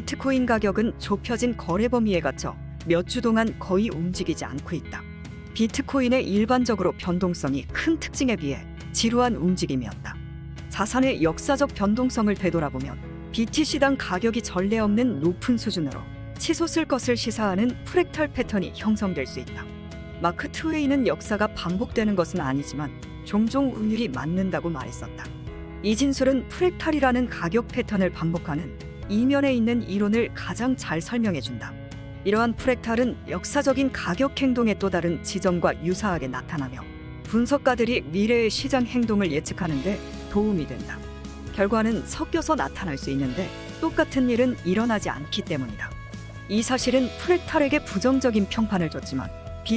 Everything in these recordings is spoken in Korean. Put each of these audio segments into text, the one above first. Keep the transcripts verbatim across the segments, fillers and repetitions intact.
비트코인 가격은 좁혀진 거래 범위에 갇혀 몇 주 동안 거의 움직이지 않고 있다. 비트코인의 일반적으로 변동성이 큰 특징에 비해 지루한 움직임이었다. 자산의 역사적 변동성을 되돌아보면 비티씨당 가격이 전례 없는 높은 수준으로 치솟을 것을 시사하는 프랙탈 패턴이 형성될 수 있다. 마크 트웨이는 역사가 반복되는 것은 아니지만 종종 운율이 맞는다고 말했었다. 이 진술은 프랙탈이라는 가격 패턴을 반복하는 이면에 있는 이론을 가장 잘 설명해준다. 이러한 프랙탈은 역사적인 가격 행동의 또 다른 지점과 유사하게 나타나며 분석가들이 미래의 시장 행동을 예측하는 데 도움이 된다. 결과는 섞여서 나타날 수 있는데 똑같은 일은 일어나지 않기 때문이다. 이 사실은 프랙탈에게 부정적인 평판을 줬지만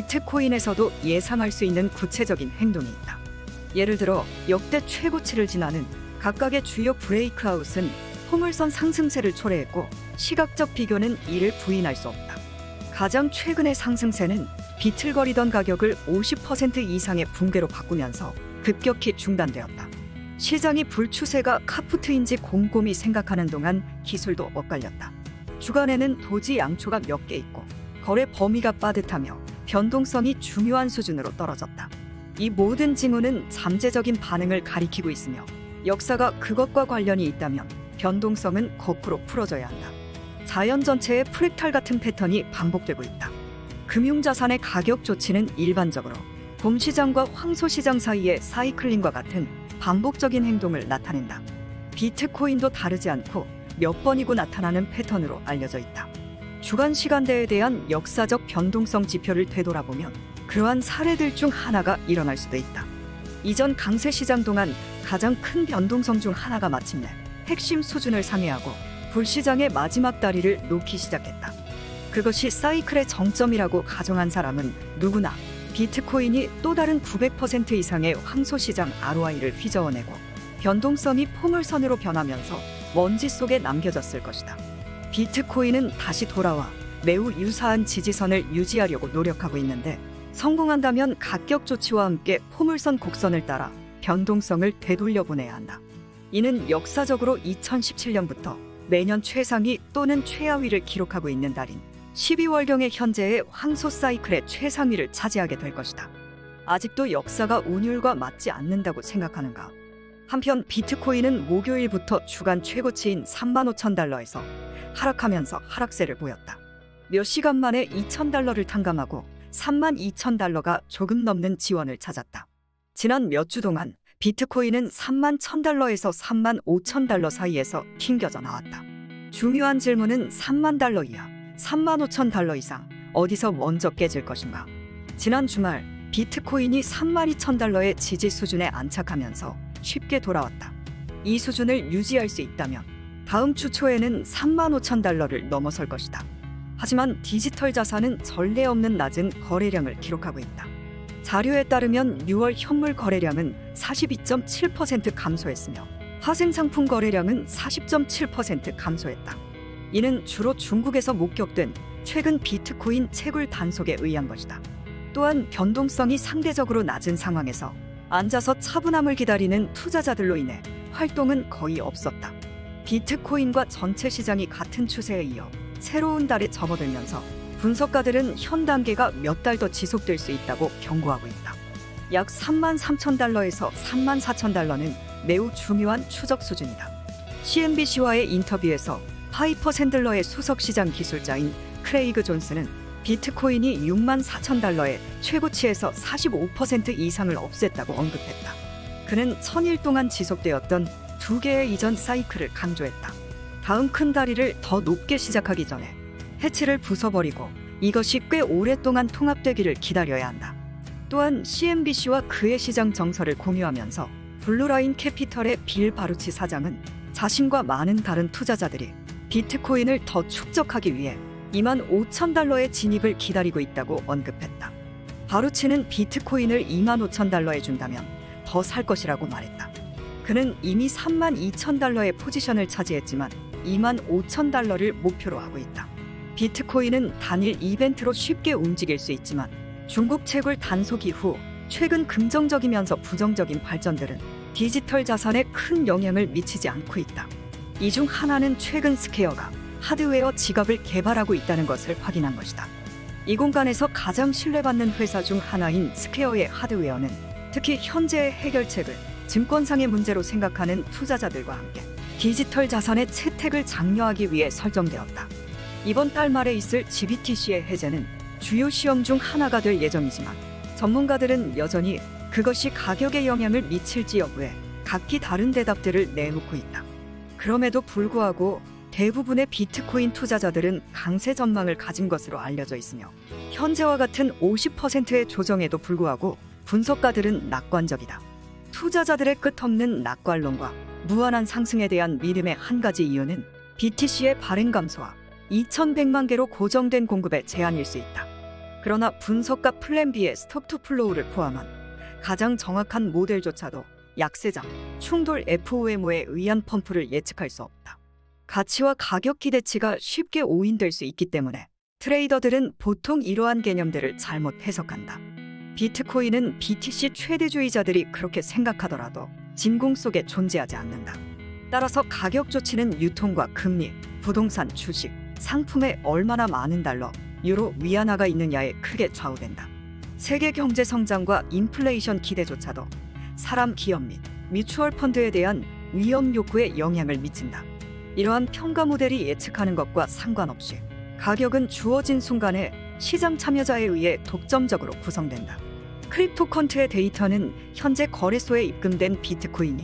비트코인에서도 예상할 수 있는 구체적인 행동이 있다. 예를 들어 역대 최고치를 지나는 각각의 주요 브레이크아웃은 포물선 상승세를 초래했고 시각적 비교는 이를 부인할 수 없다. 가장 최근의 상승세는 비틀거리던 가격을 오십 퍼센트 이상의 붕괴로 바꾸면서 급격히 중단되었다. 시장이 불추세가 카프트인지 곰곰이 생각하는 동안 기술도 엇갈렸다. 주간에는 도지 양초가 몇 개 있고 거래 범위가 빠듯하며 변동성이 중요한 수준으로 떨어졌다. 이 모든 징후는 잠재적인 반응을 가리키고 있으며 역사가 그것과 관련이 있다면 변동성은 거꾸로 풀어져야 한다. 자연 전체의 프랙탈 같은 패턴이 반복되고 있다. 금융자산의 가격 조치는 일반적으로 봄시장과 황소시장 사이의 사이클링과 같은 반복적인 행동을 나타낸다. 비트코인도 다르지 않고 몇 번이고 나타나는 패턴으로 알려져 있다. 주간 시간대에 대한 역사적 변동성 지표를 되돌아보면 그러한 사례들 중 하나가 일어날 수도 있다. 이전 강세 시장 동안 가장 큰 변동성 중 하나가 마침내 핵심 수준을 상회하고 불시장의 마지막 다리를 놓기 시작했다. 그것이 사이클의 정점이라고 가정한 사람은 누구나 비트코인이 또 다른 구백 퍼센트 이상의 황소시장 알오아이를 휘저어내고 변동성이 포물선으로 변하면서 먼지 속에 남겨졌을 것이다. 비트코인은 다시 돌아와 매우 유사한 지지선을 유지하려고 노력하고 있는데 성공한다면 각격 조치와 함께 포물선 곡선을 따라 변동성을 되돌려보내야 한다. 이는 역사적으로 이천십칠 년부터 매년 최상위 또는 최하위를 기록하고 있는 달인 십이월경의 현재의 황소 사이클의 최상위를 차지하게 될 것이다. 아직도 역사가 운율과 맞지 않는다고 생각하는가? 한편 비트코인은 목요일부터 주간 최고치인 삼만 오천 달러에서 하락하면서 하락세를 보였다. 몇 시간 만에 이천 달러를 탕감하고 삼만 이천 달러가 조금 넘는 지원을 찾았다. 지난 몇 주 동안 비트코인은 삼만 천 달러에서 삼만 오천 달러 사이에서 튕겨져 나왔다. 중요한 질문은 삼만 달러 이하, 삼만 오천 달러 이상 어디서 먼저 깨질 것인가? 지난 주말 비트코인이 삼만 이천 달러의 지지 수준에 안착하면서 쉽게 돌아왔다. 이 수준을 유지할 수 있다면 다음 주 초에는 삼만 오천 달러를 넘어설 것이다. 하지만 디지털 자산은 전례 없는 낮은 거래량을 기록하고 있다. 자료에 따르면 유월 현물 거래량은 사십이 점 칠 퍼센트 감소했으며 화생상품 거래량은 사십 점 칠 퍼센트 감소했다. 이는 주로 중국에서 목격된 최근 비트코인 채굴 단속에 의한 것이다. 또한 변동성이 상대적으로 낮은 상황에서 앉아서 차분함을 기다리는 투자자들로 인해 활동은 거의 없었다. 비트코인과 전체 시장이 같은 추세에 이어 새로운 달에 접어들면서 분석가들은 현 단계가 몇 달 더 지속될 수 있다고 경고하고 있다. 약 삼만 삼천 달러에서 삼만 사천 달러는 매우 중요한 추적 수준이다. 씨엔비씨와의 인터뷰에서 파이퍼 샌들러의 수석시장 기술자인 크레이그 존스는 비트코인이 육만 사천 달러의 최고치에서 사십오 퍼센트 이상을 없앴다고 언급했다. 그는 천일 동안 지속되었던 두 개의 이전 사이클을 강조했다. 다음 큰 다리를 더 높게 시작하기 전에 해치를 부숴버리고 이것이 꽤 오랫동안 통합되기를 기다려야 한다. 또한 씨엔비씨와 그의 시장 정설을 공유하면서 블루라인 캐피털의 빌 바루치 사장은 자신과 많은 다른 투자자들이 비트코인을 더 축적하기 위해 이만 오천 달러의 진입을 기다리고 있다고 언급했다. 바루치는 비트코인을 이만 오천 달러에 준다면 더 살 것이라고 말했다. 그는 이미 삼만 이천 달러의 포지션을 차지했지만 이만 오천 달러를 목표로 하고 있다. 비트코인은 단일 이벤트로 쉽게 움직일 수 있지만 중국 채굴 단속 이후 최근 긍정적이면서 부정적인 발전들은 디지털 자산에 큰 영향을 미치지 않고 있다. 이 중 하나는 최근 스퀘어가 하드웨어 지갑을 개발하고 있다는 것을 확인한 것이다. 이 공간에서 가장 신뢰받는 회사 중 하나인 스퀘어의 하드웨어는 특히 현재의 해결책을 증권상의 문제로 생각하는 투자자들과 함께 디지털 자산의 채택을 장려하기 위해 설정되었다. 이번 달 말에 있을 지비티씨의 해제는 주요 시험 중 하나가 될 예정이지만 전문가들은 여전히 그것이 가격에 영향을 미칠지 여부에 각기 다른 대답들을 내놓고 있다. 그럼에도 불구하고 대부분의 비트코인 투자자들은 강세 전망을 가진 것으로 알려져 있으며 현재와 같은 오십 퍼센트의 조정에도 불구하고 분석가들은 낙관적이다. 투자자들의 끝없는 낙관론과 무한한 상승에 대한 믿음의 한 가지 이유는 비티씨의 발행 감소와 이천백만 개로 고정된 공급의 제한일 수 있다. 그러나 분석가 플랜 B의 스톱 투 플로우를 포함한 가장 정확한 모델조차도 약세장, 충돌 에프오엠오에 의한 펌프를 예측할 수 없다. 가치와 가격 기대치가 쉽게 오인될 수 있기 때문에 트레이더들은 보통 이러한 개념들을 잘못 해석한다. 비트코인은 비티씨 최대주의자들이 그렇게 생각하더라도 진공 속에 존재하지 않는다. 따라서 가격 조치는 유통과 금리, 부동산, 주식, 상품에 얼마나 많은 달러, 유로 위안화가 있느냐에 크게 좌우된다. 세계 경제 성장과 인플레이션 기대조차도 사람, 기업 및 뮤추얼 펀드에 대한 위험 욕구에 영향을 미친다. 이러한 평가 모델이 예측하는 것과 상관없이 가격은 주어진 순간에 시장 참여자에 의해 독점적으로 구성된다. 크립토컨트의 데이터는 현재 거래소에 입금된 비트코인이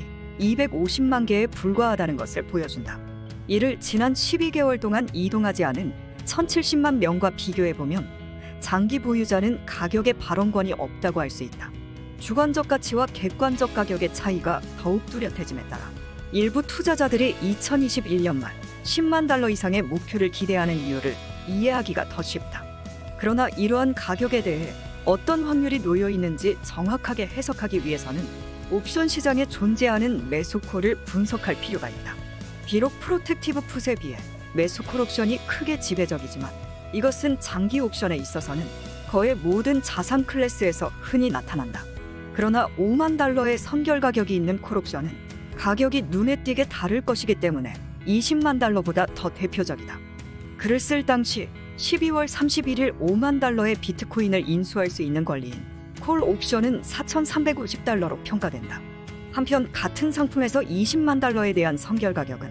이백오십만 개에 불과하다는 것을 보여준다. 이를 지난 십이 개월 동안 이동하지 않은 천칠십만 명과 비교해보면 장기 보유자는 가격의 발언권이 없다고 할 수 있다. 주관적 가치와 객관적 가격의 차이가 더욱 뚜렷해짐에 따라 일부 투자자들이 이천이십일 년 말 십만 달러 이상의 목표를 기대하는 이유를 이해하기가 더 쉽다. 그러나 이러한 가격에 대해 어떤 확률이 놓여 있는지 정확하게 해석하기 위해서는 옵션 시장에 존재하는 매수콜을 분석할 필요가 있다. 비록 프로텍티브 풋에 비해 매수콜 옵션이 크게 지배적이지만 이것은 장기 옵션에 있어서는 거의 모든 자산 클래스에서 흔히 나타난다. 그러나 오만 달러의 선결 가격이 있는 콜옵션은 가격이 눈에 띄게 다를 것이기 때문에 이십만 달러보다 더 대표적이다. 글을 쓸 당시 십이월 삼십일일 오만 달러의 비트코인을 인수할 수 있는 권리인 콜 옵션은 사천삼백오십 달러로 평가된다. 한편 같은 상품에서 이십만 달러에 대한 선결 가격은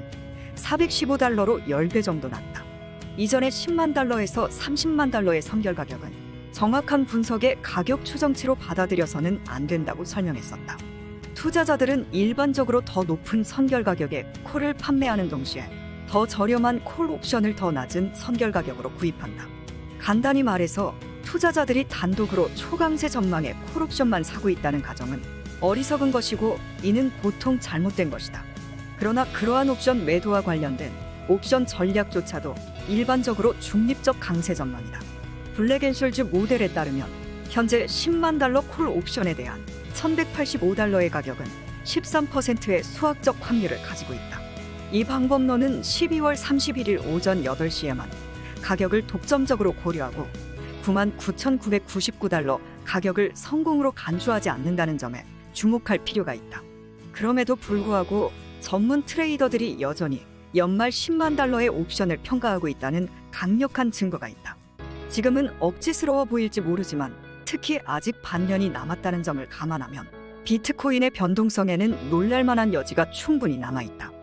사백십오 달러로 십 배 정도 낮다. 이전에 십만 달러에서 삼십만 달러의 선결 가격은 정확한 분석의 가격 추정치로 받아들여서는 안 된다고 설명했었다. 투자자들은 일반적으로 더 높은 선결 가격에 콜을 판매하는 동시에 더 저렴한 콜 옵션을 더 낮은 선결 가격으로 구입한다. 간단히 말해서 투자자들이 단독으로 초강세 전망의 콜 옵션만 사고 있다는 가정은 어리석은 것이고 이는 보통 잘못된 것이다. 그러나 그러한 옵션 매도와 관련된 옵션 전략조차도 일반적으로 중립적 강세 전망이다. 블랙앤숄즈 모델에 따르면 현재 십만 달러 콜 옵션에 대한 천백팔십오 달러의 가격은 십삼 퍼센트의 수학적 확률을 가지고 있다. 이 방법론은 십이월 삼십일일 오전 여덟 시에만 가격을 독점적으로 고려하고 구만 구천구백구십구 달러 가격을 성공으로 간주하지 않는다는 점에 주목할 필요가 있다. 그럼에도 불구하고 전문 트레이더들이 여전히 연말 십만 달러의 옵션을 평가하고 있다는 강력한 증거가 있다. 지금은 억지스러워 보일지 모르지만 특히 아직 반년이 남았다는 점을 감안하면 비트코인의 변동성에는 놀랄만한 여지가 충분히 남아있다.